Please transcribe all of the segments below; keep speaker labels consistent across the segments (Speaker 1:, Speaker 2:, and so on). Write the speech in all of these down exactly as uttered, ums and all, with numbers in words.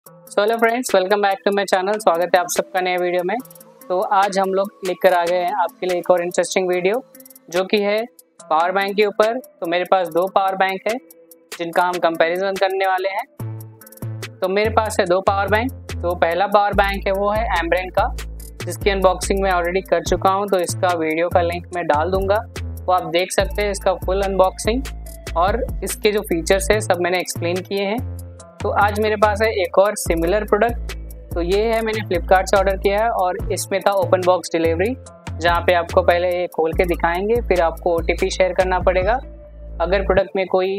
Speaker 1: So hello friends, welcome back to my channel. स्वागत है आप सबका नए वीडियो में। तो आज हम लोग लेकर आ गए हैं आपके लिए एक और इंटरेस्टिंग वीडियो जो कि है पावर बैंक के ऊपर। तो मेरे पास दो पावर बैंक है जिनका हम कंपैरिजन करने वाले हैं। तो मेरे पास है दो पावर बैंक। तो पहला पावर बैंक है वो है एम्ब्रेन का, जिसकी अनबॉक्सिंग मैं ऑलरेडी कर चुका हूँ। तो इसका वीडियो का लिंक मैं डाल दूँगा, वो आप देख सकते हैं इसका फुल अनबॉक्सिंग और इसके जो फीचर्स है सब मैंने एक्सप्लेन किए हैं। तो आज मेरे पास है एक और सिमिलर प्रोडक्ट। तो ये है, मैंने फ्लिपकार्ट से ऑर्डर किया है और इसमें था ओपन बॉक्स डिलीवरी, जहाँ पे आपको पहले ये खोल के दिखाएंगे, फिर आपको ओटीपी शेयर करना पड़ेगा। अगर प्रोडक्ट में कोई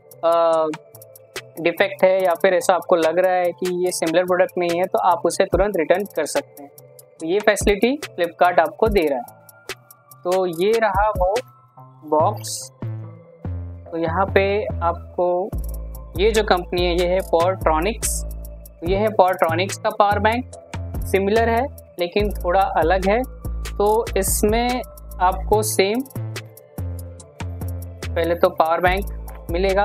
Speaker 1: डिफेक्ट है या फिर ऐसा आपको लग रहा है कि ये सिमिलर प्रोडक्ट नहीं है तो आप उसे तुरंत रिटर्न कर सकते हैं। तो ये फैसिलिटी फ्लिपकार्ट आपको दे रहा है। तो ये रहा वो बॉक्स। तो यहाँ पे आपको ये जो कंपनी है ये है पॉवरट्रॉनिक्स। ये है पॉवरट्रॉनिक्स का पावर बैंक, सिमिलर है लेकिन थोड़ा अलग है। तो इसमें आपको सेम पहले तो पावर बैंक मिलेगा।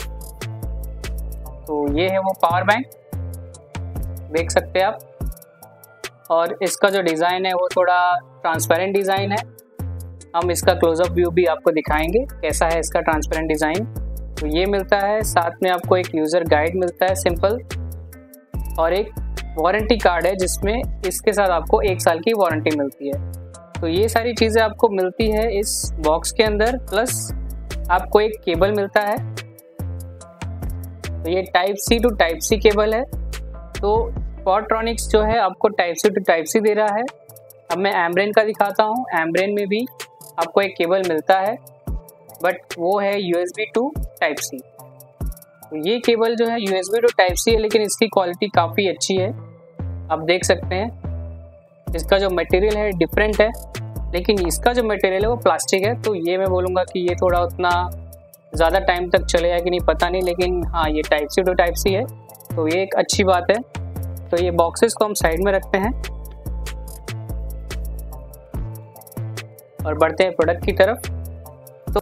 Speaker 1: तो ये है वो पावर बैंक, देख सकते हैं आप। और इसका जो डिज़ाइन है वो थोड़ा ट्रांसपेरेंट डिज़ाइन है। हम इसका क्लोजअप व्यू भी आपको दिखाएंगे कैसा है इसका ट्रांसपेरेंट डिज़ाइन। तो ये मिलता है, साथ में आपको एक यूज़र गाइड मिलता है सिंपल, और एक वारंटी कार्ड है जिसमें इसके साथ आपको एक साल की वारंटी मिलती है। तो ये सारी चीज़ें आपको मिलती है इस बॉक्स के अंदर। प्लस आपको एक केबल मिलता है। तो ये type C to type C cable है। तो पॉवरट्रॉनिक्स जो है आपको type C to type C दे रहा है। अब मैं एम्ब्रेन का दिखाता हूँ। एम्ब्रेन में भी आपको एक केबल मिलता है, बट वो है यूएसबी टू टाइप सी। तो ये केबल जो है यूएसबी टू टाइप सी है, लेकिन इसकी क्वालिटी काफ़ी अच्छी है, आप देख सकते हैं। इसका जो मटेरियल है डिफरेंट है, लेकिन इसका जो मटेरियल है वो प्लास्टिक है। तो ये मैं बोलूँगा कि ये थोड़ा उतना ज़्यादा टाइम तक चलेगा कि नहीं पता नहीं, लेकिन हाँ ये type C to type C है, तो ये एक अच्छी बात है। तो ये बॉक्सेस को हम साइड में रखते हैं और बढ़ते हैं प्रोडक्ट की तरफ। तो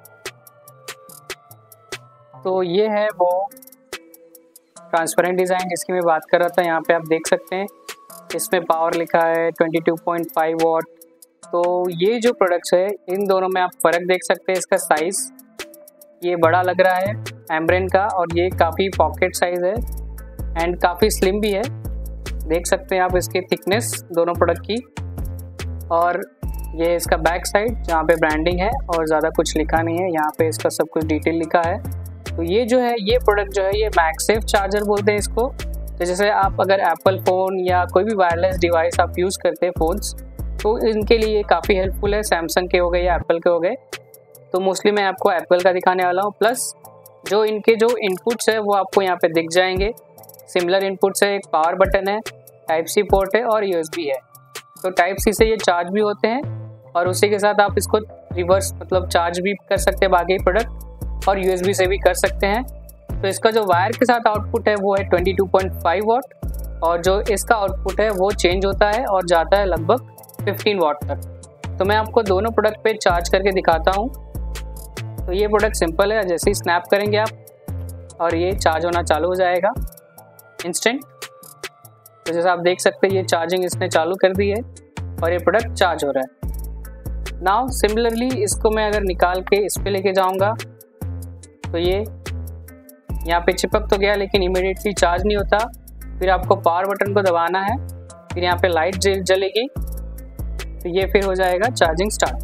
Speaker 1: तो ये है वो ट्रांसपेरेंट डिज़ाइन जिसकी मैं बात कर रहा था। यहाँ पे आप देख सकते हैं इसमें पावर लिखा है बाईस पॉइंट पाँच वॉट। तो ये जो प्रोडक्ट्स है इन दोनों में आप फ़र्क देख सकते हैं। इसका साइज़ ये बड़ा लग रहा है एम्ब्रेन का, और ये काफ़ी पॉकेट साइज़ है एंड काफ़ी स्लिम भी है। देख सकते हैं आप इसकी थिकनेस दोनों प्रोडक्ट की। और ये इसका बैक साइड जहाँ पे ब्रांडिंग है और ज़्यादा कुछ लिखा नहीं है, यहाँ पे इसका सब कुछ डिटेल लिखा है। तो ये जो है ये प्रोडक्ट जो है ये मैगसेफ चार्जर बोलते हैं इसको। तो जैसे आप अगर एप्पल फ़ोन या कोई भी वायरलेस डिवाइस आप यूज़ करते हैं फ़ोन्स, तो इनके लिए काफ़ी हेल्पफुल है। सैमसंग के हो गए या एप्पल के हो गए। तो मोस्टली मैं आपको एप्पल का दिखाने वाला हूँ। प्लस जो इनके जो इनपुट्स है वो आपको यहाँ पे दिख जाएंगे। सिमिलर इनपुट्स है, एक पावर बटन है, टाइप सी पोर्ट है और यूएसबी है। तो टाइप सी से ये चार्ज भी होते हैं और उसी के साथ आप इसको रिवर्स मतलब चार्ज भी कर सकते हैं बाकी प्रोडक्ट, और यूएसबी से भी कर सकते हैं। तो इसका जो वायर के साथ आउटपुट है वो है बाईस पॉइंट पाँच वॉट, और जो इसका आउटपुट है वो चेंज होता है और जाता है लगभग पंद्रह वॉट तक। तो मैं आपको दोनों प्रोडक्ट पे चार्ज करके दिखाता हूँ। तो ये प्रोडक्ट सिंपल है, जैसे ही स्नैप करेंगे आप और ये चार्ज होना चालू हो जाएगा इंस्टेंट। तो जैसे आप देख सकते हैं ये चार्जिंग इसने चालू कर दी है और ये प्रोडक्ट चार्ज हो रहा है। नाउ सिमिलरली इसको मैं अगर निकाल के इस पे लेके जाऊंगा तो ये यहाँ पे चिपक तो गया, लेकिन इमीडिएटली चार्ज नहीं होता। फिर आपको पावर बटन को दबाना है, फिर यहाँ पे लाइट जलेगी, तो ये फिर हो जाएगा चार्जिंग स्टार्ट।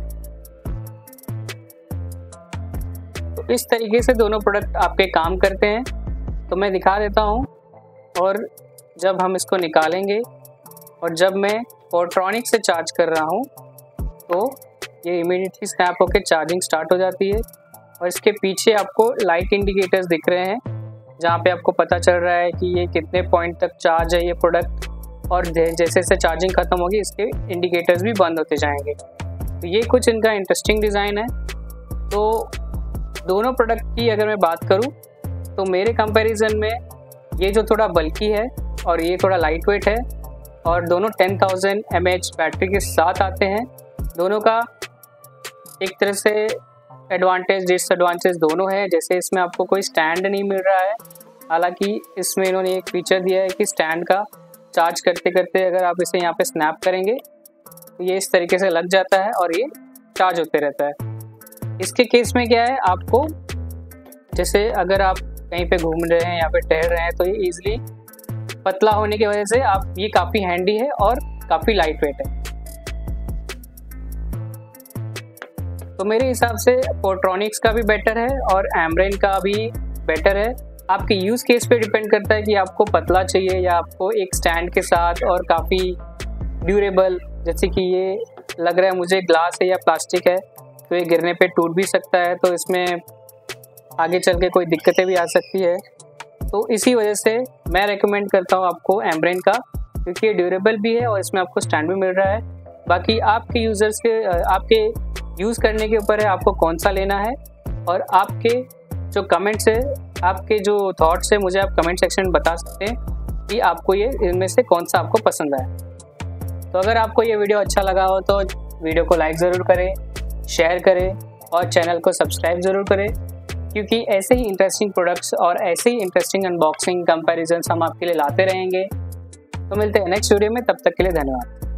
Speaker 1: तो इस तरीके से दोनों प्रोडक्ट आपके काम करते हैं। तो मैं दिखा देता हूँ। और जब हम इसको निकालेंगे और जब मैं पॉवरट्रॉनिक्स से चार्ज कर रहा हूँ तो ये इमीडिएटली स्नैप होकर चार्जिंग स्टार्ट हो जाती है। और इसके पीछे आपको लाइट इंडिकेटर्स दिख रहे हैं, जहाँ पे आपको पता चल रहा है कि ये कितने पॉइंट तक चार्ज है ये प्रोडक्ट, और जैसे जैसे चार्जिंग ख़त्म होगी इसके इंडिकेटर्स भी बंद होते जाएंगे। तो ये कुछ इनका इंटरेस्टिंग डिज़ाइन है। तो दोनों प्रोडक्ट की अगर मैं बात करूँ तो मेरे कंपैरिजन में ये जो थोड़ा बल्की है और ये थोड़ा लाइट वेट है, और दोनों ten thousand M H battery के साथ आते हैं। दोनों का एक तरह से एडवांटेज डिसएडवांटेज दोनों है। जैसे इसमें आपको कोई स्टैंड नहीं मिल रहा है, हालांकि इसमें इन्होंने एक फीचर दिया है कि स्टैंड का चार्ज करते करते अगर आप इसे यहाँ पे स्नैप करेंगे तो ये इस तरीके से लग जाता है और ये चार्ज होते रहता है। इसके केस में क्या है, आपको जैसे अगर आप कहीं पे घूम रहे हैं या पे टहल रहे हैं तो ये ईजिली पतला होने की वजह से आप ये काफ़ी हैंडी है और काफ़ी लाइट वेट है। तो मेरे हिसाब से पोर्ट्रॉनिक्स का भी बेटर है और एमरेन का भी बेटर है। आपके यूज़ केस पे डिपेंड करता है कि आपको पतला चाहिए या आपको एक स्टैंड के साथ और काफ़ी ड्यूरेबल, जैसे कि ये लग रहा है मुझे ग्लास है या प्लास्टिक है तो ये गिरने पे टूट भी सकता है, तो इसमें आगे चल के कोई दिक्कतें भी आ सकती है। तो इसी वजह से मैं रेकमेंड करता हूँ आपको एमरेन का, क्योंकि ये ड्यूरेबल भी है और इसमें आपको स्टैंड भी मिल रहा है। बाकी आपके यूज़र्स के आपके यूज़ करने के ऊपर है आपको कौन सा लेना है, और आपके जो कमेंट्स है, आपके जो थॉट्स है मुझे आप कमेंट सेक्शन में बता सकते हैं कि आपको ये इनमें से कौन सा आपको पसंद आया। तो अगर आपको ये वीडियो अच्छा लगा हो तो वीडियो को लाइक ज़रूर करें, शेयर करें और चैनल को सब्सक्राइब ज़रूर करें, क्योंकि ऐसे ही इंटरेस्टिंग प्रोडक्ट्स और ऐसे ही इंटरेस्टिंग अनबॉक्सिंग कंपैरिजन्स हम आपके लिए लाते रहेंगे। तो मिलते हैं नेक्स्ट वीडियो में, तब तक के लिए धन्यवाद।